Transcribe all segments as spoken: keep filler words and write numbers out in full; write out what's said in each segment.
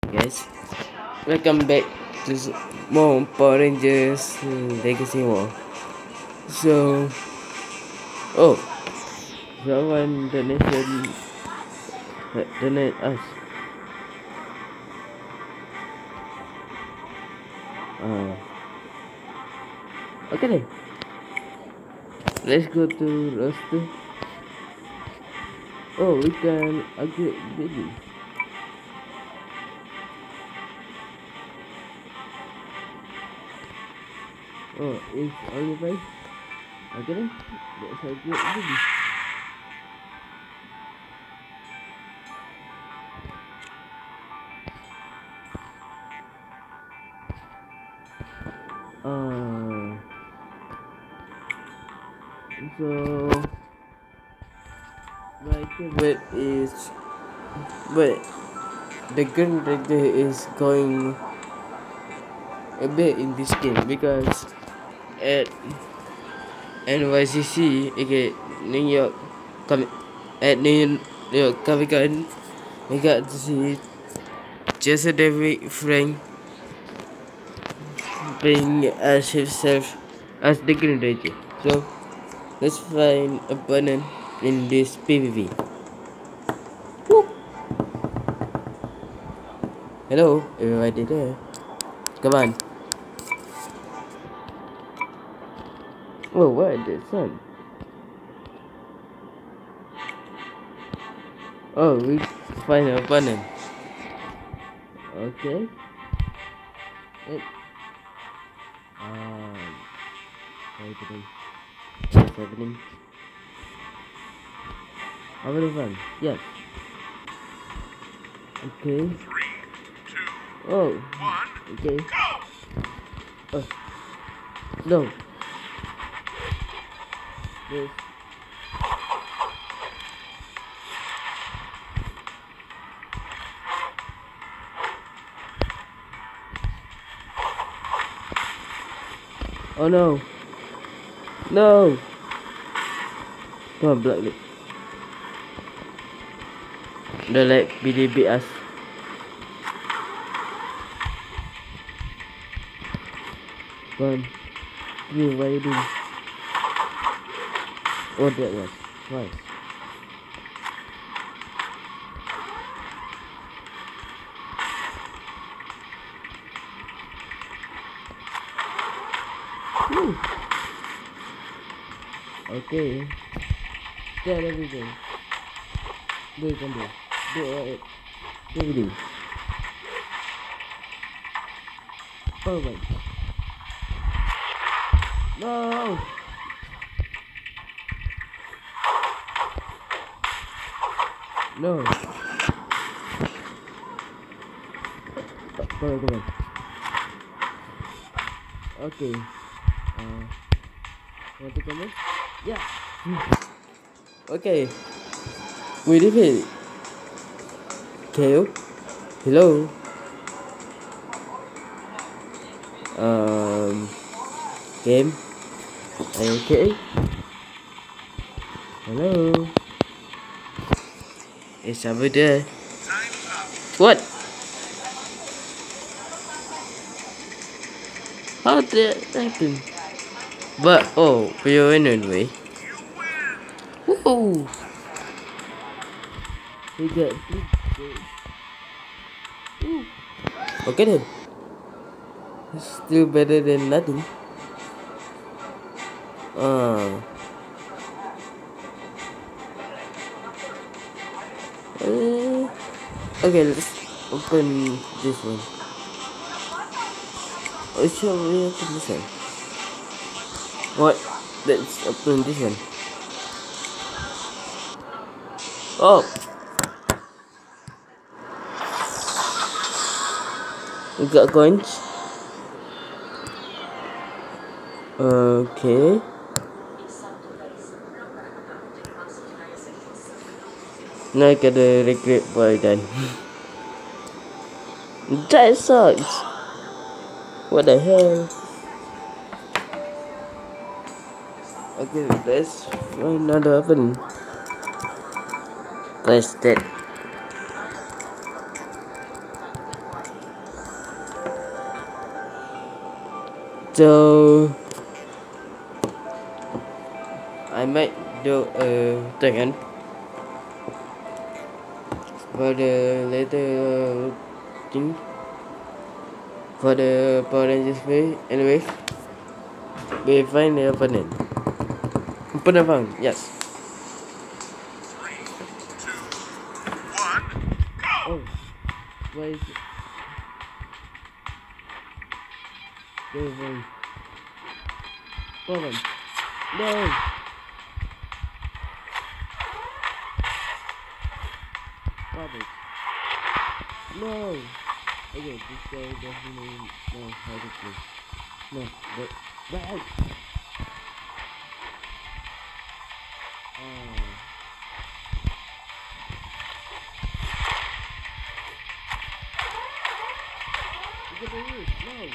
Guys, welcome back to s- more Power Rangers Legacy War. So, oh, someone donation uh, donate us. Uh, okay then. Let's go to roster. Oh, we can upgrade baby. Oh, it's only five. Okay then. Let's upgrade baby. Uh, so my favorite is, but the Green Ranger is going a bit in this game because at N Y C C, okay, New York, Com- at New York Comic Con, we got to see Jason David Frank playing as himself as the Green Ranger. So let's find opponent in this PvP. Woo! Hello, everybody there. Come on. Oh, what is the sun? Oh, we find an opponent. Okay. It, um, wait a minute. What's happening? How many fun? Yes. Okay. Oh. Okay. Oh. No. Yes. Oh no. No. Come on, Black Lip. Don't let B D beat us. Come on. You, what are you doing? Oh, that was twice. Woo. Okay. Tell everything. Do it, can do. Do it. Do everything. Oh my. No. No. Oh, come on, come on. Okay. Uh, want to comment? Yeah. Okay. We defeat K O. Hello. Um. Game. Are you okay? Hello. Is somebody there? What? How did that happen? But oh, we are in anyway. Whoa! We got Woo. Okay then. It's still better than nothing. Uh, uh okay, let's open this one. Oh, sure, we open this one. What? Let's open this one. Oh, we got coins. Okay. Now I got a regret boy done. That sucks. What the hell? Okay, let's find another opening. Press that. So I might do a thing for the later thing for the Power Rangers way. Anyway, we find the opponent. Opponent found, yes. Oh, why is it? Go away. Power. No. Power. No. Okay, this guy doesn't know how to play. No, but but. Oh. Look at the roof. No.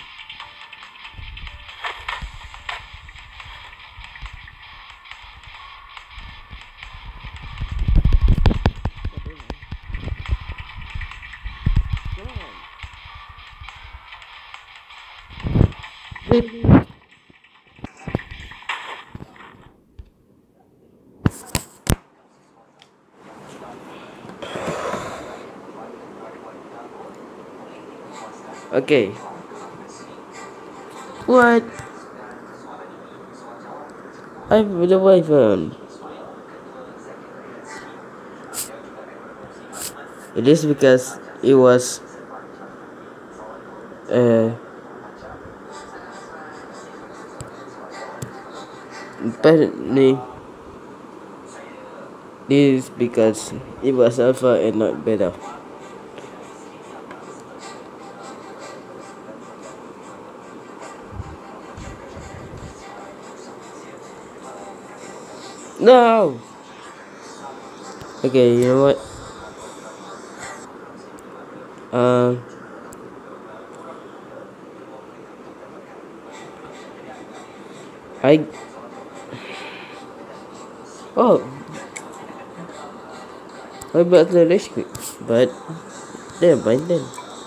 Come on. Okay. What? I have the Wi-Fi. It is because it was uh apparently this is because it was alpha and not beta. No. Okay, you know what? Um. I. Oh. I bought the rescue, but never mind then.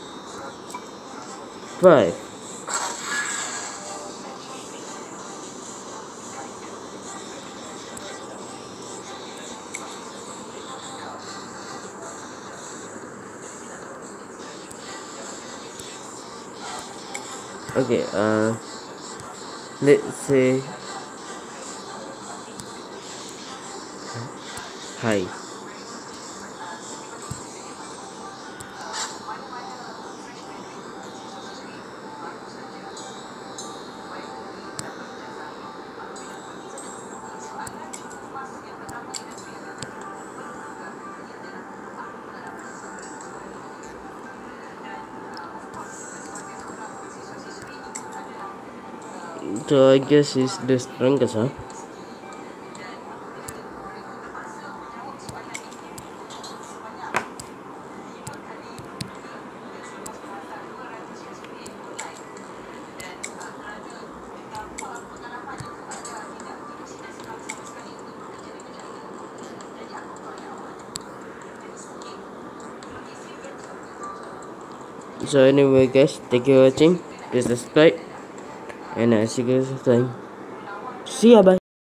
Five. Okay. Uh. Let's say. Hi. So I guess he's the strongest, huh? So anyway guys, thank you for watching. Please subscribe and I see you guys next time. See ya, bye.